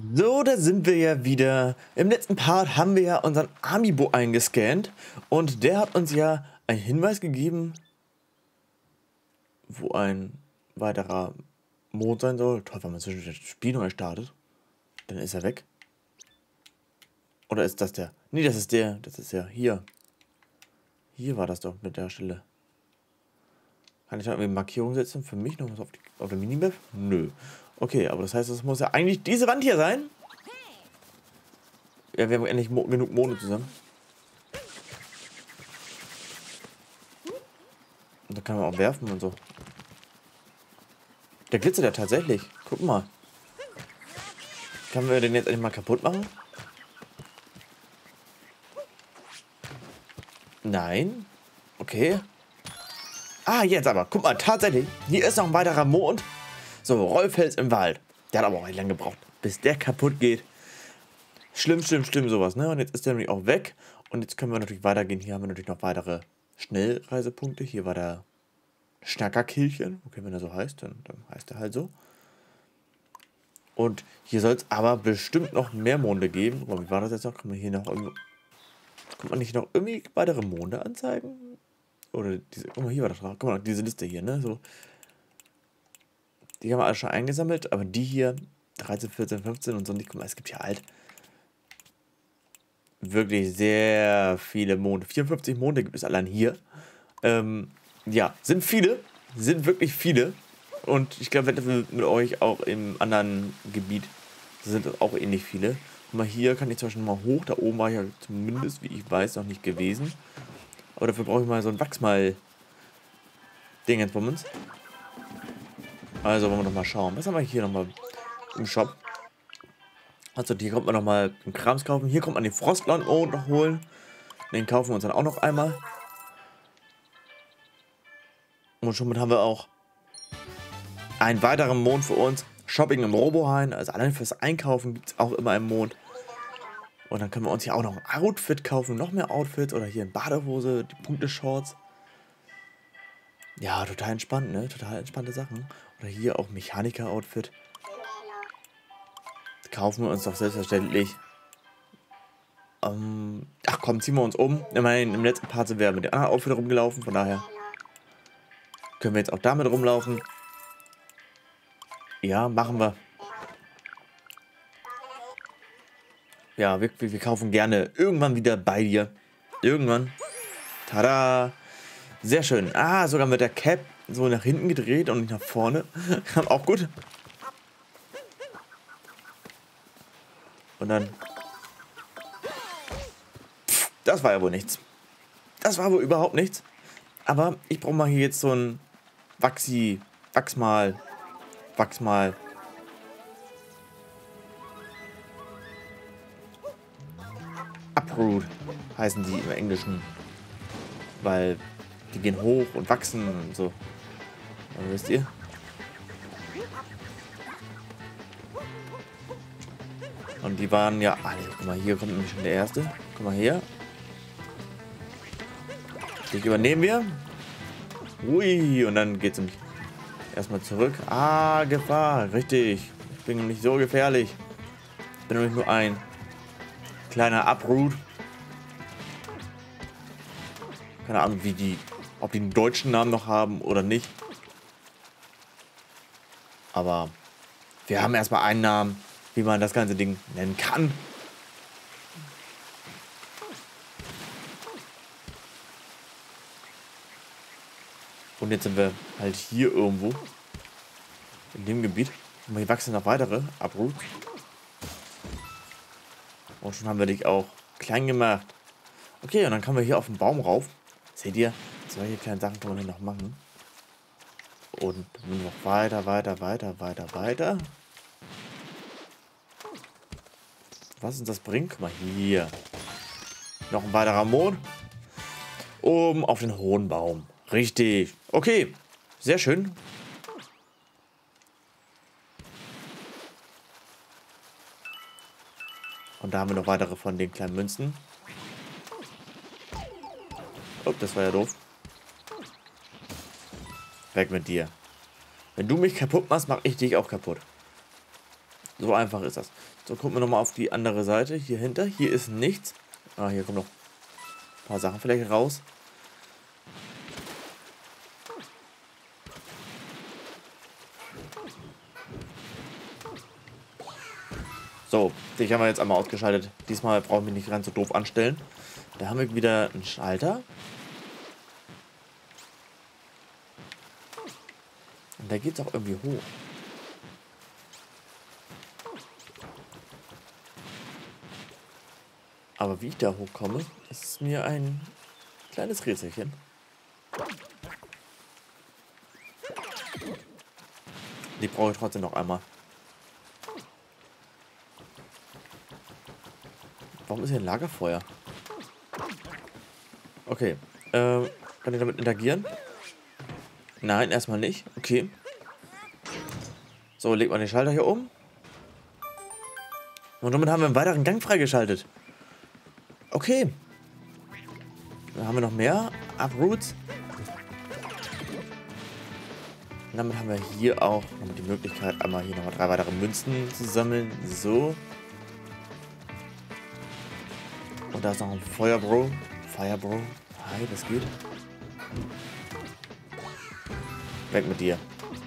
So, da sind wir ja wieder. Im letzten Part haben wir ja unseren Amiibo eingescannt und der hat uns ja einen Hinweis gegeben, wo ein weiterer Mond sein soll. Toll, wenn man zwischen das Spiel neu startet, dann ist er weg. Oder ist das der? Nee, das ist der. Das ist ja hier. Hier war das doch mit der Stelle. Kann ich da irgendwie Markierung setzen für mich noch was auf der Minimap? Nö. Okay, aber das heißt, es muss ja eigentlich diese Wand hier sein. Ja, wir haben endlich genug Monde zusammen. Und da kann man auch werfen und so. Der glitzert ja tatsächlich. Guck mal. Können wir den jetzt endlich mal kaputt machen? Nein. Okay. Ah, jetzt aber. Guck mal, tatsächlich. Hier ist noch ein weiterer Mond. So, Rollfels im Wald. Der hat aber auch nicht lange gebraucht, bis der kaputt geht. Schlimm, sowas, ne? Und jetzt ist der nämlich auch weg. Und jetzt können wir natürlich weitergehen. Hier haben wir natürlich noch weitere Schnellreisepunkte. Hier war der Schnackerkilchen. Okay, wenn er so heißt, dann heißt er halt so. Und hier soll es aber bestimmt noch mehr Monde geben. Aber wie war das jetzt noch? Kann man hier noch irgendwo... Kann man nicht noch irgendwie weitere Monde anzeigen? Oder diese... Guck mal, hier war das drauf. Guck mal, diese Liste hier, ne? So. Die haben wir alle schon eingesammelt. Aber die hier, 13, 14, 15 und so nicht. Guck mal, es gibt hier halt wirklich sehr viele Monde. 54 Monde gibt es allein hier. Ja, sind viele. Sind wirklich viele. Und ich glaube, mit euch auch im anderen Gebiet sind auch ähnlich viele. Guck mal, hier kann ich zum Beispiel mal hoch. Da oben war ich ja zumindest, wie ich weiß, noch nicht gewesen. Aber dafür brauche ich mal so ein Wachsmal-Dingensbummens. Also wollen wir noch mal schauen. Was haben wir hier nochmal im Shop? Also hier kommt man nochmal den Krams kaufen. Hier kommt man den Frostland-Mond noch holen. Den kaufen wir uns dann auch noch einmal. Und somit haben wir auch einen weiteren Mond für uns. Shopping im Robohain. Also allein fürs Einkaufen gibt es auch immer einen Mond. Und dann können wir uns hier auch noch ein Outfit kaufen. Noch mehr Outfits. Oder hier eine Badehose, die Punkte-Shorts. Ja, total entspannt, ne? Total entspannte Sachen. Oder hier auch Mechaniker-Outfit. Kaufen wir uns doch selbstverständlich. Ach komm, ziehen wir uns um. Immerhin im letzten Part sind wir mit dem anderen Outfit rumgelaufen. Von daher können wir jetzt auch damit rumlaufen. Ja, machen wir. Ja, wir kaufen gerne irgendwann wieder bei dir. Irgendwann. Tada. Sehr schön. Ah, sogar mit der Cap so nach hinten gedreht und nicht nach vorne. Auch gut. Und dann... Pff, das war ja wohl nichts. Das war wohl überhaupt nichts. Aber ich brauche mal hier jetzt so ein Wachsmal. Uproot heißen die im Englischen. Weil die gehen hoch und wachsen und so. Aber wisst ihr? Und die waren ja... Ah, guck mal, hier kommt nämlich schon der erste. Guck mal her. Den übernehmen wir. Ui, und dann geht's nämlich erstmal zurück. Ah, Gefahr. Richtig. Ich bin nämlich so gefährlich. Ich bin nämlich nur ein kleiner Uproot. Keine Ahnung, ob die einen deutschen Namen noch haben oder nicht. Aber wir haben erstmal einen Namen, wie man das ganze Ding nennen kann. Und jetzt sind wir halt hier irgendwo. In dem Gebiet. Und hier wachsen noch weitere Uproots. Und schon haben wir dich auch klein gemacht. Okay, und dann kommen wir hier auf den Baum rauf. Seht ihr? Solche kleinen Sachen kann man hier noch machen. Und noch weiter. Was uns das bringt? Guck mal hier. Noch ein weiterer Mond. Oben auf den hohen Baum. Richtig. Okay. Sehr schön. Und da haben wir noch weitere von den kleinen Münzen. Oh, das war ja doof. Weg mit dir. Wenn du mich kaputt machst, mache ich dich auch kaputt. So einfach ist das. So, gucken wir nochmal auf die andere Seite. Hier hinter. Hier ist nichts. Ah, hier kommen noch ein paar Sachen vielleicht raus. So, dich haben wir jetzt einmal ausgeschaltet. Diesmal brauchen wir nicht ganz so doof anstellen. Da haben wir wieder einen Schalter. Und da geht es auch irgendwie hoch. Aber wie ich da hochkomme, ist mir ein kleines Rätselchen. Die brauche ich trotzdem noch einmal. Warum ist hier ein Lagerfeuer? Okay. Kann ich damit interagieren? Nein, erstmal nicht. Okay. So, legt man den Schalter hier um. Und damit haben wir einen weiteren Gang freigeschaltet. Okay. Dann haben wir noch mehr Uproots. Und damit haben wir hier auch noch die Möglichkeit, einmal hier nochmal 3 weitere Münzen zu sammeln. So. Und da ist noch ein Feuerbro. Firebro. Hi, das geht. Weg mit dir.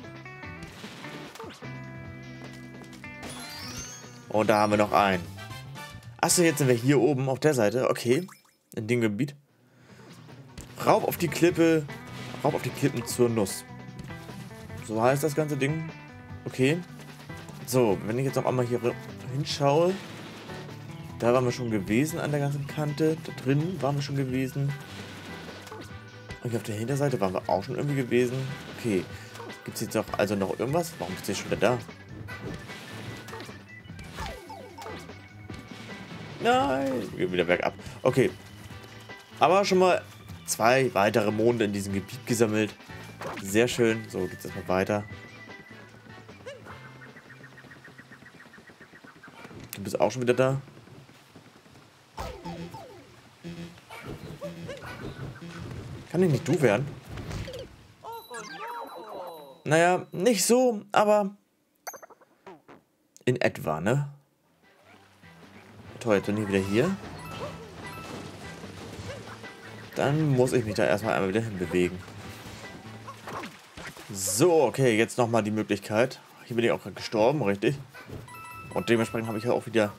Und da haben wir noch einen. Achso, jetzt sind wir hier oben auf der Seite. Okay. In dem Gebiet. Raub auf die Klippe. Raub auf die Klippen zur Nuss. So heißt das ganze Ding. Okay. So, wenn ich jetzt noch einmal hier hinschaue. Da waren wir schon gewesen an der ganzen Kante. Da drin waren wir schon gewesen. Und hier auf der Hinterseite waren wir auch schon irgendwie gewesen. Okay. Gibt es jetzt auch also noch irgendwas? Warum ist der schon wieder da? Nein. Geht wieder bergab. Okay. Aber schon mal 2 weitere Monde in diesem Gebiet gesammelt. Sehr schön. So, geht es erstmal weiter. Du bist auch schon wieder da. Kann ich nicht du werden? Naja, nicht so, aber in etwa, ne? Toll, jetzt bin ich wieder hier. Dann muss ich mich da erstmal einmal wieder hinbewegen. So, okay, jetzt nochmal die Möglichkeit. Hier bin ich auch gerade gestorben, richtig? Und dementsprechend habe ich ja auch wieder...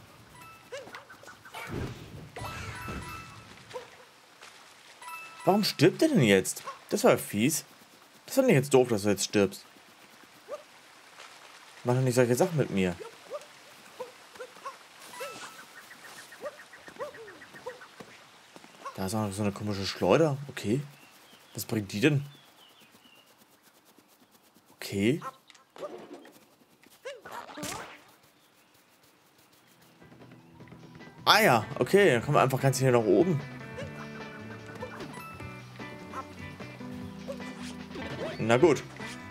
Warum stirbt der denn jetzt? Das war fies. Das war nicht jetzt doof, dass du jetzt stirbst. Mach doch nicht solche Sachen mit mir. Da ist auch noch so eine komische Schleuder. Okay. Was bringt die denn? Okay. Ah ja, okay. Dann kommen wir einfach ganz hier nach oben. Na gut.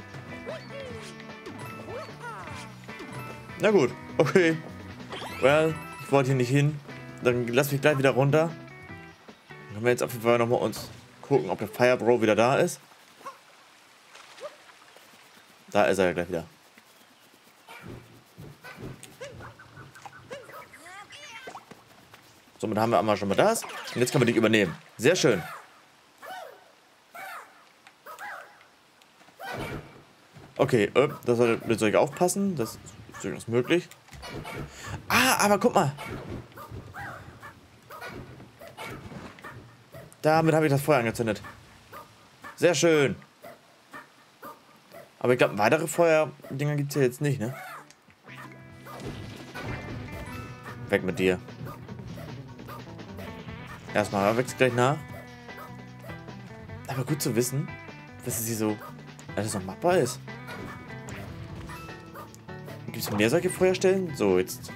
Na gut. Okay. Well, ich wollte hier nicht hin. Dann lass mich gleich wieder runter. Dann können wir jetzt auf jeden Fall nochmal uns gucken, ob der Firebro wieder da ist. Da ist er ja gleich wieder. Somit haben wir einmal schon mal das. Und jetzt können wir dich übernehmen. Sehr schön. Okay, das soll ich aufpassen. Das ist durchaus möglich. Ah, aber guck mal. Damit habe ich das Feuer angezündet. Sehr schön. Aber ich glaube, weitere Feuerdinger gibt es ja jetzt nicht, ne? Weg mit dir. Erstmal wächst gleich nach. Aber gut zu wissen, dass es hier so alles noch machbar ist. Gibt es mehr solche Feuerstellen? So, jetzt.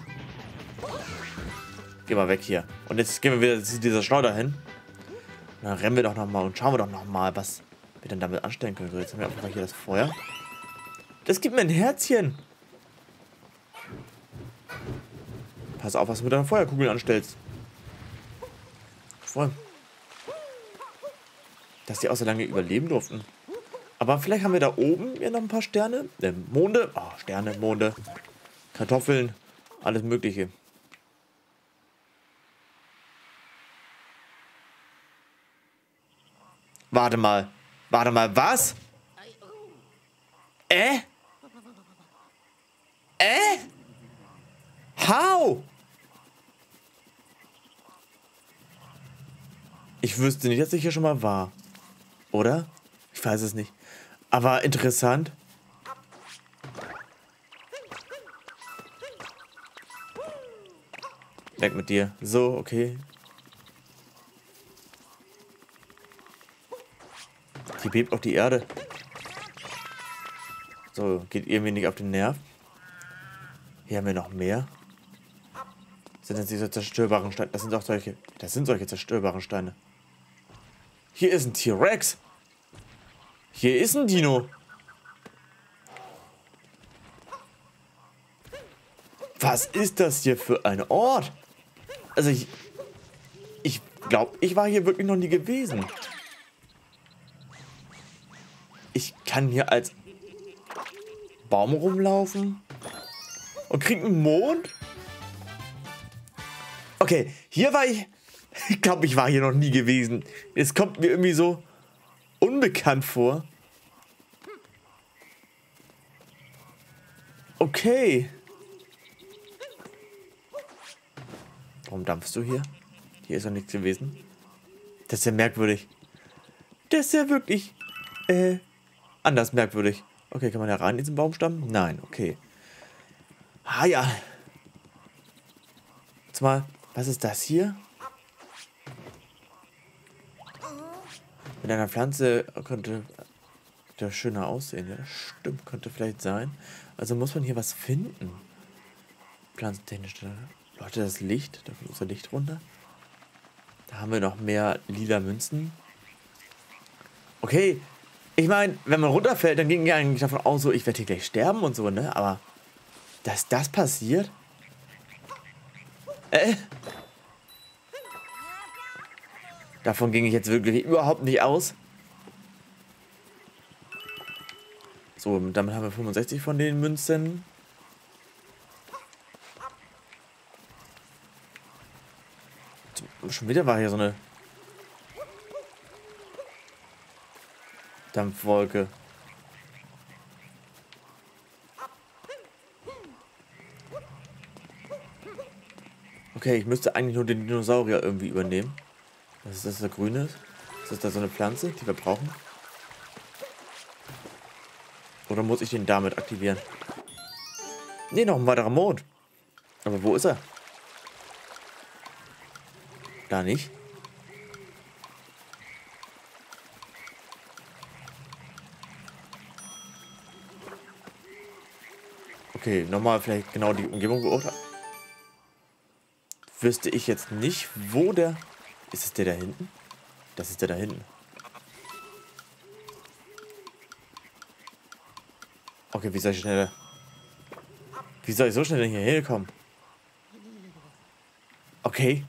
Geh mal weg hier. Und jetzt gehen wir wieder zu dieser Schleuder hin. Und dann rennen wir doch nochmal und schauen wir doch nochmal, was wir denn damit anstellen können. So, jetzt haben wir einfach hier das Feuer. Das gibt mir ein Herzchen. Pass auf, was du mit deiner Feuerkugel anstellst. Voll. Dass die auch so lange überleben durften. Aber vielleicht haben wir da oben ja noch ein paar Sterne. Monde. Oh, Sterne, Monde. Kartoffeln, alles Mögliche. Warte mal, was? How? Ich wüsste nicht, dass ich hier schon mal war. Oder? Ich weiß es nicht. Aber interessant. Weg mit dir. So, okay. Hier bebt auch die Erde. So, geht irgendwie nicht auf den Nerv. Hier haben wir noch mehr. Sind das diese zerstörbaren Steine? Das sind doch solche. Das sind solche zerstörbaren Steine. Hier ist ein T-Rex. Hier ist ein Dino. Was ist das hier für ein Ort? Also ich glaube, ich war hier wirklich noch nie gewesen. Ich kann hier als Baum rumlaufen und krieg einen Mond. Okay, hier war ich. Ich glaube, ich war hier noch nie gewesen. Es kommt mir irgendwie so unbekannt vor. Okay. Warum dampfst du hier? Hier ist doch nichts gewesen. Das ist ja merkwürdig. Das ist ja wirklich anders merkwürdig. Okay, kann man da rein in diesen Baumstamm? Nein, okay. Ah ja. Jetzt mal, was ist das hier? Mit einer Pflanze könnte der schöner aussehen. Ja, das stimmt, könnte vielleicht sein. Also muss man hier was finden. Pflanzentechnisch. Leute, das Licht. Da kommt unser Licht runter. Da haben wir noch mehr lila Münzen. Okay. Ich meine, wenn man runterfällt, dann ging ja eigentlich davon aus, so, ich werde hier gleich sterben und so, ne? Aber dass das passiert? Davon ging ich jetzt wirklich überhaupt nicht aus. So, damit haben wir 65 von den Münzen. Schon wieder war hier so eine Dampfwolke. Okay, ich müsste eigentlich nur den Dinosaurier irgendwie übernehmen. Was ist das, der grüne? Ist das da so eine Pflanze, die wir brauchen? Oder muss ich den damit aktivieren? Ne, noch ein weiterer Mond. Aber wo ist er? Da nicht. Okay, nochmal vielleicht genau die Umgebung beurteilen. Wüsste ich jetzt nicht, wo der... Ist es der da hinten? Das ist der da hinten. Okay, wie soll ich schneller... Wie soll ich so schnell denn hier hinkommen? Okay.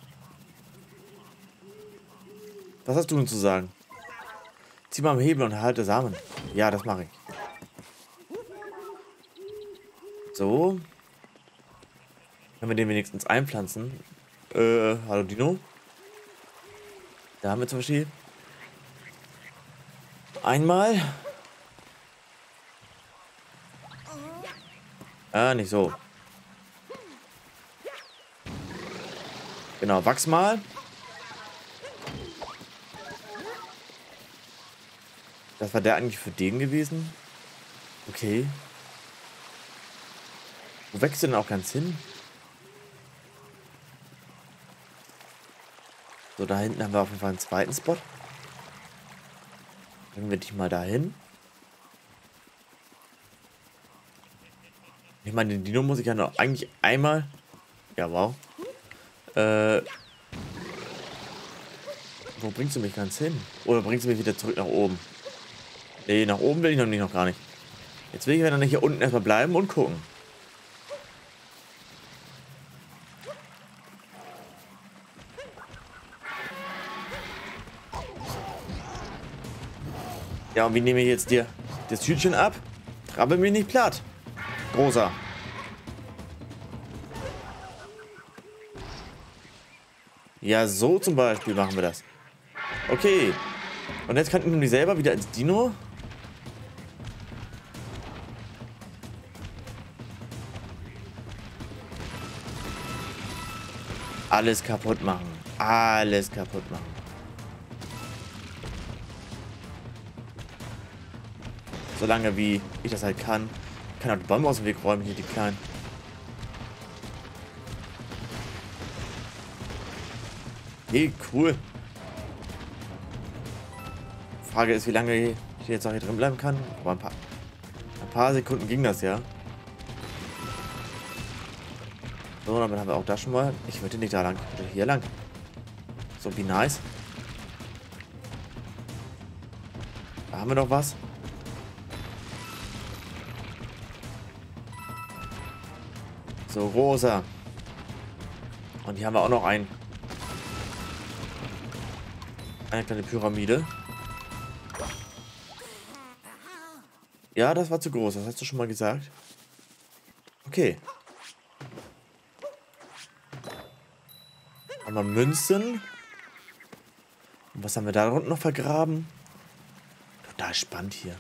Was hast du denn zu sagen? Zieh mal am Hebel und halte Samen. Ja, das mache ich. So. Können wir den wenigstens einpflanzen? Hallo Dino. Da haben wir zum Beispiel einmal. Nicht so. Genau, wachs mal. Das war der eigentlich für den gewesen? Okay. Wo wächst du denn auch ganz hin? So, da hinten haben wir auf jeden Fall einen zweiten Spot. Bringen wir dich mal dahin. Ich meine, den Dino muss ich ja noch eigentlich einmal... Ja, wow. Wo bringst du mich ganz hin? Oder bringst du mich wieder zurück nach oben? Nee, nach oben will ich noch gar nicht. Jetzt will ich ja dann hier unten erstmal bleiben und gucken. Ja, und wie nehme ich jetzt dir das Tütchen ab? Trabbel mich nicht platt. Großer. Ja, so zum Beispiel machen wir das. Okay. Und jetzt könnten wir mich selber wieder ins Dino. Alles kaputt machen. Alles kaputt machen. Solange wie ich das halt kann. Ich kann auch die Bäume aus dem Weg räumen, hier die kleinen. Hey, cool. Frage ist, wie lange ich jetzt auch hier drin bleiben kann. Aber ein paar Sekunden ging das ja. So, damit haben wir auch das schon mal. Ich würde nicht da lang, ich würde hier lang. So, wie nice. Da haben wir noch was. So, rosa. Und hier haben wir auch noch eine kleine Pyramide. Ja, das war zu groß. Das hast du schon mal gesagt. Okay. Haben wir Münzen. Und was haben wir da unten noch vergraben? Total spannend hier.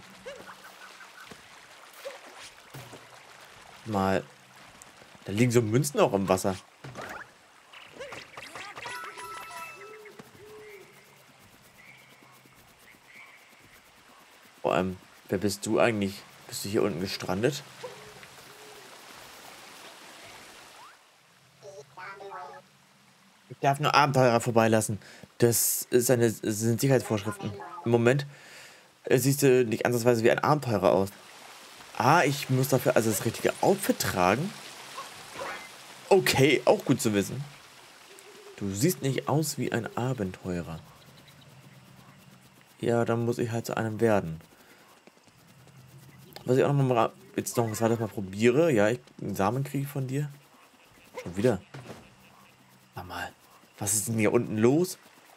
Mal. Da liegen so Münzen auch im Wasser. Vor allem, wer bist du eigentlich? Bist du hier unten gestrandet? Ich darf nur Abenteurer vorbeilassen. Das sind Sicherheitsvorschriften. Im Moment siehst du nicht ansatzweise wie ein Abenteurer aus. Ah, ich muss dafür also das richtige Outfit tragen. Okay, auch gut zu wissen. Du siehst nicht aus wie ein Abenteurer. Ja, dann muss ich halt zu einem werden. Was ich auch noch mal jetzt noch was weiteres mal probiere. Ja, ich einen Samen kriege von dir. Schon wieder. Mach mal. Was ist denn hier unten los?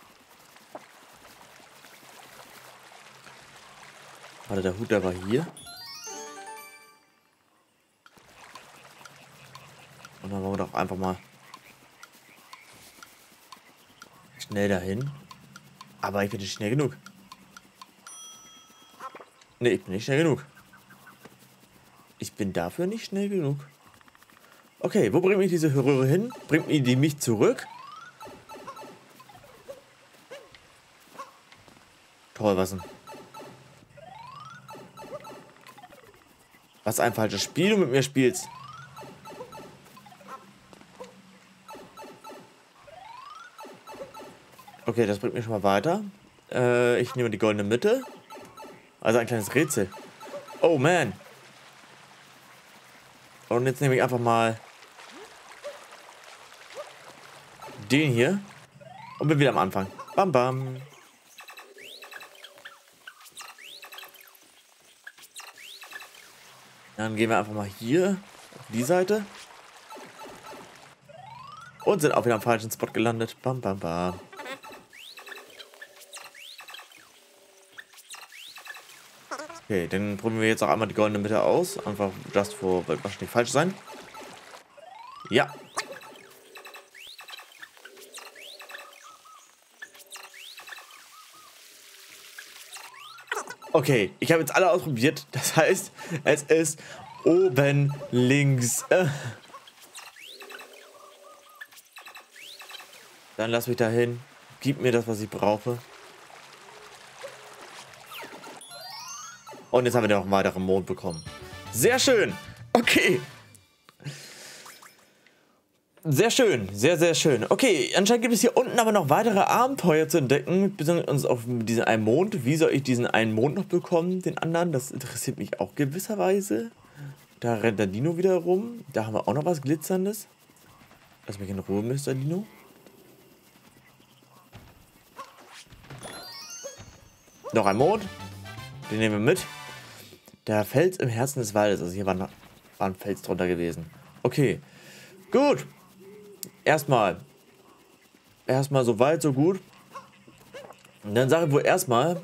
Warte, der Hut, der war hier. Und dann wollen wir doch einfach mal schnell dahin. Aber ich bin nicht schnell genug. Ne, ich bin nicht schnell genug. Ich bin dafür nicht schnell genug. Okay, wo bringt mich diese Röhre hin? Bringt die mich zurück? Toll, was denn? Was ein falsches Spiel du mit mir spielst. Okay, das bringt mich schon mal weiter. Ich nehme die goldene Mitte. Also ein kleines Rätsel. Oh man. Und jetzt nehme ich einfach mal den hier. Und bin wieder am Anfang. Bam, bam. Dann gehen wir einfach mal hier auf die Seite. Und sind auch wieder am falschen Spot gelandet. Bam, bam, bam. Okay, dann probieren wir jetzt auch einmal die goldene Mitte aus. Einfach just for, wird wahrscheinlich falsch sein. Ja. Okay, ich habe jetzt alle ausprobiert. Das heißt, es ist oben links. Dann lass mich dahin. Gib mir das, was ich brauche. Und jetzt haben wir noch einen weiteren Mond bekommen. Sehr schön. Okay. Sehr schön. Sehr, sehr schön. Okay, anscheinend gibt es hier unten aber noch weitere Abenteuer zu entdecken. Besonders uns auf diesen einen Mond. Wie soll ich diesen einen Mond noch bekommen? Den anderen? Das interessiert mich auch gewisserweise. Da rennt der Dino wieder rum. Da haben wir auch noch was Glitzerndes. Lass mich in Ruhe, Mr. Dino. Noch ein Mond. Den nehmen wir mit. Der Fels im Herzen des Waldes. Also hier war ein Fels drunter gewesen. Okay. Gut. Erstmal so weit, so gut. Und dann sage ich wohl erstmal,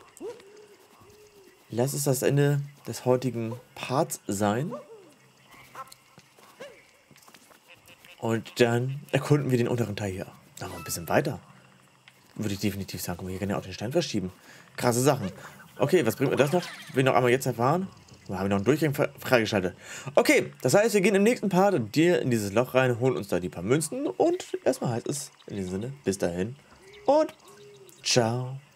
lass es das Ende des heutigen Parts sein. Und dann erkunden wir den unteren Teil hier noch ein bisschen weiter. Würde ich definitiv sagen. Guck mal, hier kann ja auch den Stein verschieben. Krasse Sachen. Okay, was bringt mir das noch? Will ich noch einmal jetzt erfahren? Da haben wir noch einen Durchgang freigeschaltet. Okay, das heißt, wir gehen im nächsten Part dir in dieses Loch rein, holen uns da die paar Münzen und erstmal heißt es in diesem Sinne, bis dahin und ciao.